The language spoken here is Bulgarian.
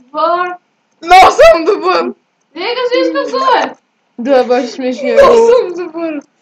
2. Носом добър! Нека си иска зле! Да, беше смешно. Носом добър!